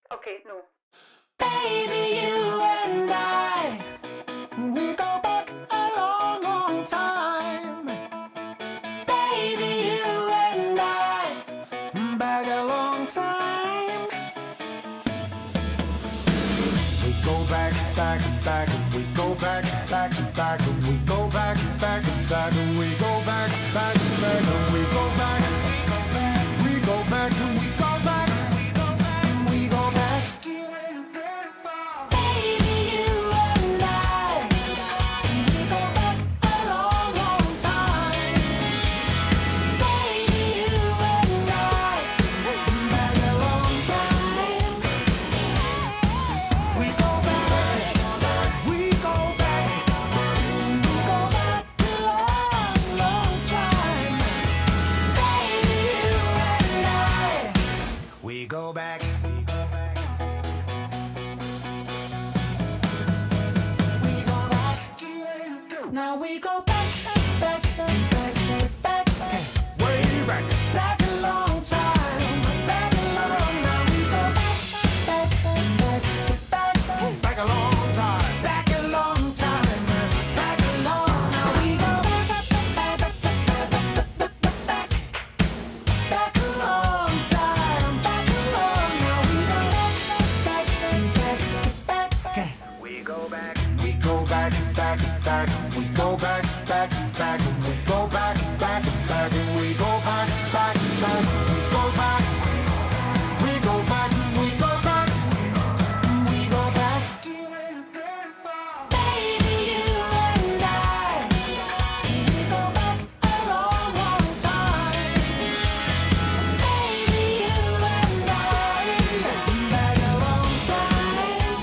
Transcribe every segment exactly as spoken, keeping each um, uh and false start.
Okay, no. Baby, you and I, we go back a long, long time. Baby, you and I, back a long time. We go back, back, back, we go back, back, back, we go back, back, back, we go back, back, back, we go back, we go back, we go back, we go back. Baby, you and I, we go back a long, long time. Baby, you and I, back a long time. We go back, we go back, we go back a long, long time. Baby, you and I, we go back. We go back. Now we go back, back, back, back, way back, back a long time, back a long. Now we go back, back, back, back, back a long time, back a long time, back a long. Now we go back, back, back, back, back, back, back a long time, back a long. Now we go back, back, back, back. We go back. We go back, back, back. We go back, back, back. We go back, back, back. We go back, back, back. We go back. We go back. We go back. We go back. Baby, you and I, we go back a long, long time. Baby, you and I, back a long time.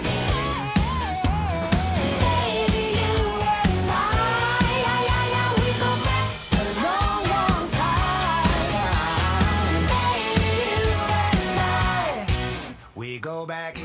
Baby, you and I, yeah, yeah, yeah, we go back a long, long time. Baby, you and I, we go back.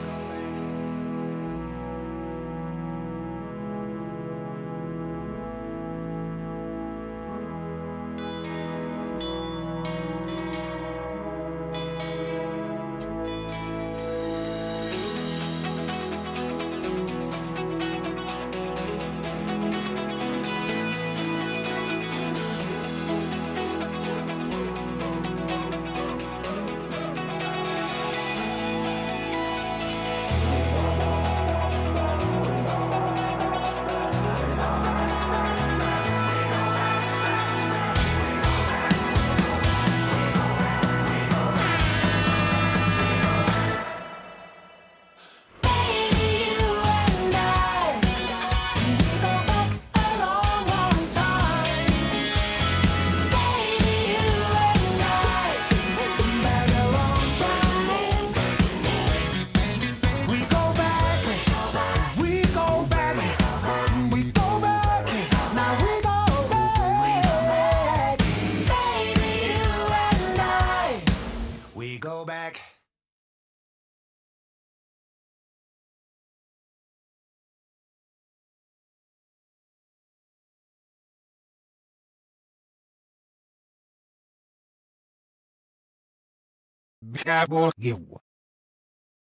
Baby, you and I, we go back a long, long time. Baby, you and I, back a long time. We go back, we go back, we go back. Now we go back. Baby, you and I, we go back. Biabo, eu.